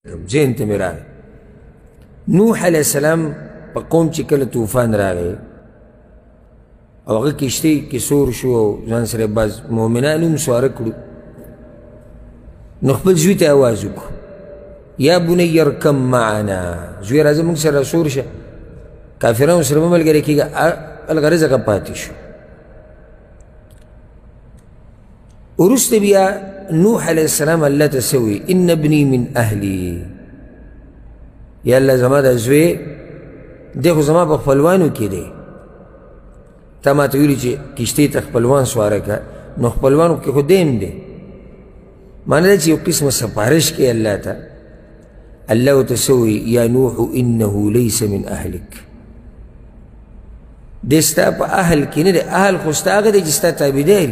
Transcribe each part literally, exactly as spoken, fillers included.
ذهن ته مې راغی نوح علیه السلام په قوم چې کله طوفان راغی او هغه کشتۍ کې سور شو او ځان سره بعض مؤمنان هم سواره کړو نو خپل زوی ته اواز وکړو یا بنی ارکب معنا زوی راځه موږ سره سور شه کافرانو سره مه ملګری کېږه الغرض هغه پاتې شو وروسته بیا نوح علیه السلام الله ته څه وایي ان ابني من اهلي یا الله زما دا زوی دی خو زما په خپلوانو کې دی تا ما ته ویلي چې کشتۍ ته خپلوان سواره که نو خپلوانو کې خو دیم دی معنی دا چې یو قسمه سپارش کوي الله ته الله ورته څه وایي یا نوح انه لیس من اهلک دی ستا په اهل کې نه دی اهل خو ستا هغه دی چې ستا تابعدار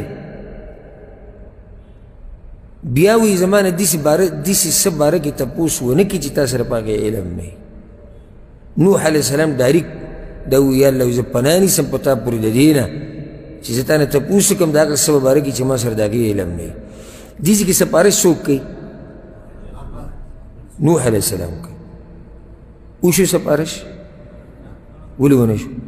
بیا وی زمانه دسی باره دسی سب باره کې تپوس ونه کړي چې تا سره په هغې علم نه نوح علیه السلام ډایرک دا وی یا الله زه پناه نیسم په تا پورې د دې نه چې زه تا نه تپوس وکړم د هغه څه په باره کې چې ما سره د هغې علم نه داسې کې سپارش څوک کوي نوح علیه السلام کوي وشو سپارش ولې ونه شو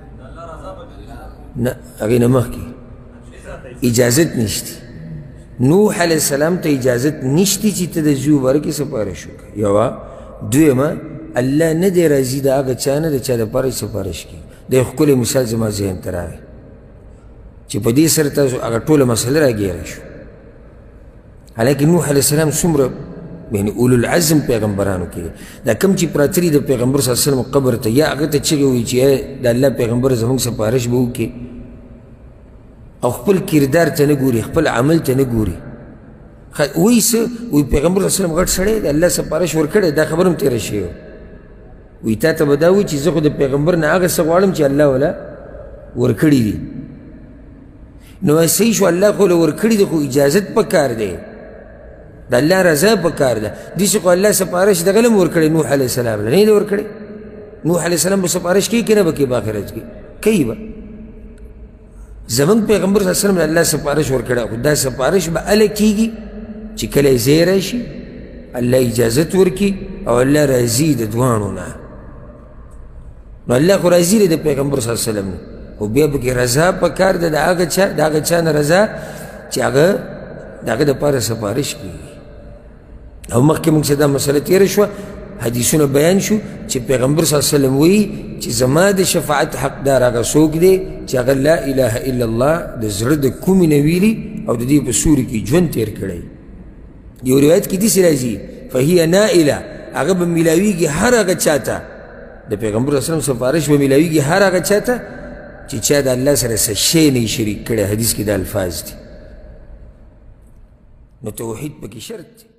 نه هغې نه مخکې اجازت نشته نوح علیه السلام ته اجازت نشتی چې ته د زوی باره کې سپارش وکړه یوه دویمه الله نه دی راضي د هغه چا نه د چا دپاره سپارش کوي د یو ښکلی مثال زما ذهن ته راغی چې په دې سره تاسو هغه ټوله مسله راګیره شو حالانکه نوح علیه السلام څومره یعنې اولوالعزم پیغمبرانو کې دا کوم چې پراته دي د پیغمبر صلی الله علیه وسلم قبر ته یا هغه ته چغې وایي چې د الله پیغمبر زموږ سپارش به وکړي او خپل کردار ته نه ګوري خپل عمل ته نه ګوري وایي څه وایي پیغمبر صلی الله علیه وسلم غټ سړی د الله سپارش ورکړی دا خبره هم تېره شوې وایي تا ته به دا وایي چې زه خو د پیغمبر نه هغه څه غواړم چې الله وله ورکړي دي نو صحیح شو الله خو له ورکړي دي خو اجازت پکار دی د الله رضا پکار ده داسې خو الله سپارش دغه له هم ورکړی نوح علیه السلام له نه یې ورکړی نوح علیه السلام به سپارش کوي که نه به کوي په آخرت کې کوي به زمونږ پیغمبر صلی الله علیه وسلم الله سپارش ورکړی خو دا سپارش به هله کېږي چې کله یې ځای راشي الله اجازت ورکړي او الله راضي د دواړو نه نو الله خو راضي دی د پیغمبر صلی الله علیه وسلم نه خو بیا پکې رضا پکار ده د هغه چا د هغه چا نه رضا چې هغه د هغه دپاره سپارش کوي او مخکې موږ چې دا مسله تېره شوه حدیثونه بیان شو چې پیغمبر صلی الله علیه وسلم وایي چې زما د شفاعت حقدار هغه څوک دی چې هغه لا اله الا الله د زړه د کومې نه ویلي او د دې په سوري کې ژوند تېر کړی یو روایت کې داسې راځي فهي نائله هغه به میلاویږي هر هغه چا ته د پیغمبر صلی الله علیه وسلم سفارش به میلاویږي هر هغه چا ته چې چا د الله سره څه شی نه شریک کړی حدیث کې د الفاظ دي نو توحید پکې شرط دی